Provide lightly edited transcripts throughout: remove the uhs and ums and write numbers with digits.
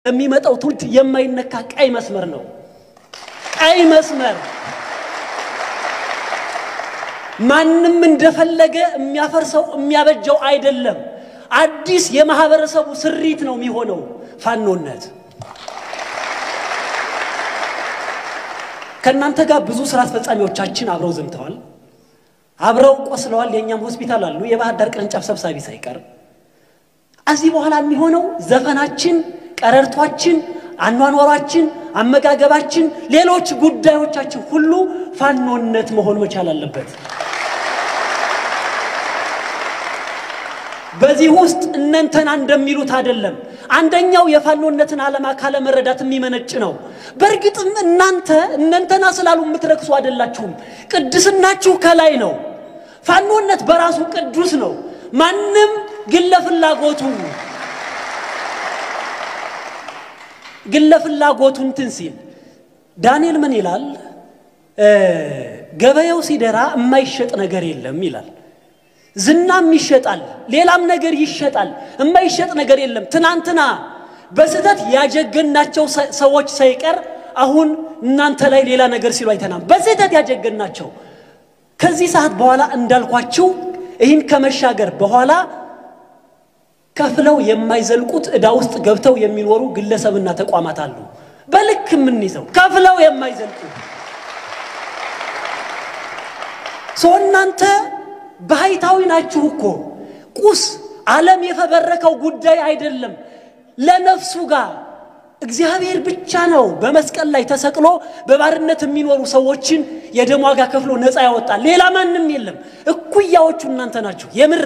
የሚመጣው ትውልድ የማይነካ ቀይ መስመር ነው ቀይ መስመር ማንንም እንደፈለገ የሚያፈርሰው የሚያበጀው አይደለም አዲስ የማህበረሰቡ ስሪት ነው የሚሆነው ፋኖነት ከናንተ ጋር ብዙ ስራ አስፈጻሚዎቻችን አብረው ዘምተዋል አብረው ቆስለዋል የኛም ሆስፒታል አሉ የባህር ዳር ቅርንጫፍ ሰብሳቢ ሳይቀር አዚ በኋላ የሚሆነው ዘፈናችን ቀረርቷችን አኗኗራችን አመጋገባችን ሌሎች ጉዳዮቻችን ሁሉ ፋኖነት መሆን መቻል አለበት በዚህ ውስጥ እናንተና እንደሚሉት አይደለም አንደኛው የፋኖነትን ዓላማ ካለ መረዳት የሚመነጭ ነው በርግጥም እናንተና ስላሉ የምትረክሱ አይደላችሁም ቅድስናችሁ ከላይ ነው ፋኖነት በራሱ ቅዱስ ነው ማንንም ግለፍላጎቱን ትንሲል ዳንኤል ምን ይላል ገበያው ሲደራ የማይሸጥ ነገር የለም ይላል ዝናም ይሸጣል ሌላም ነገር ይሸጣል የማይሸጥ ነገር የለም ትናንትና በስህተት ያጀገናቸው ሰዎች ሳይቀር አሁን እናንተ ላይ ሌላ ነገር ሲሉ አይተናም በስህተት ያጀገናቸው ከዚህ ሰዓት በኋላ እንዳልኳችሁ ይህን ከመሻገር በኋላ ከፍለው የማይዘልቁት እዳ ውስጥ ገብተው የሚኖሩ ግለሰብና ተቋማት አሉ በልክ ምን ይዘው ከፍለው የማይዘልቁ ሶናንተ ባይታዊ ናችሁ እኮ ቁስ ዓለም የፈበረከው ጉዳይ አይደለም ለነፍሱ ጋር እግዚአብሔር ብቻ ነው በመስቀል ላይ ተሰቅሎ በባርነት የሚኖሩ ሰዎችን የደም ዋጋ ከፍሎ ነፃ ያወጣል ሌላ ማንንም የለም እኩያዎቹ እናንተ ናችሁ የምር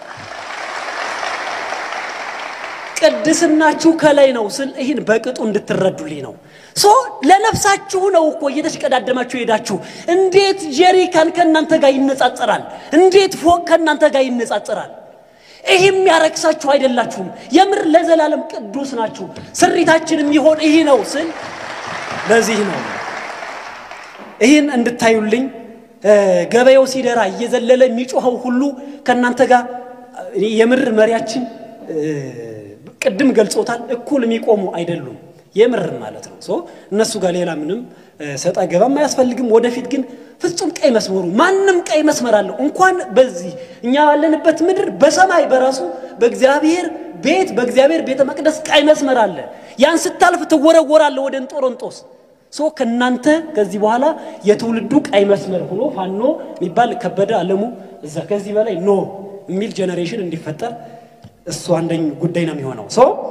ቅድስናችሁ ከላይ ነው ስል ይሄን በቅጡ እንድትረዱልኝ ነው ሶ ለነፍሳችሁ ነው እኮ እየተሽቀዳደማችሁ ሄዳችሁ እንዴት ጀሪካን ከናንተ ጋር ይነጻጸራል እንዴት ፎቅ ከናንተ ጋር ይነጻጸራል ይሄም ያረክሳችሁ አይደላችሁም የምር ለዘላለም ቅዱስ ናችሁ ስሪታችንም ይሆን ይሄ ነው ስል ለዚህ ነው ይሄን እንድታዩልኝ ገበያው ሲደራ እየዘለለ የሚጮኸው ሁሉ ከናንተ ጋር የምር መሪያችን ቅድም ገልጾታል እኩል የሚቆሙ አይደሉም የምር ማለት ነው ሶ እነሱ ጋር ሌላ ምንም ሰጣ ገባም አያስፈልግም ወደፊት ግን ፍጹም ቀይ መስመሩ ማንንም ቀይ መስመር አለው እንኳን በዚህ እኛ ያለንበት ምድር በሰማይ በራሱ በእግዚአብሔር ቤተ መቅደስ ቀይ መስመር አለ ያን ስታልፍ ተወረወራለ ወደ እንጦሮንጦስ ሶ ከናንተ ከዚህ በኋላ የትውልዱ ቀይ መስመር ሆኖ ፋኖ የሚባል ከበደ ዓለሙ እዛ ከዚህ በላይ ኖ ሚል ጄነሬሽን እንዲፈጠር እሱ አንደኛ ጉዳይ ነው የሚሆነው ሶ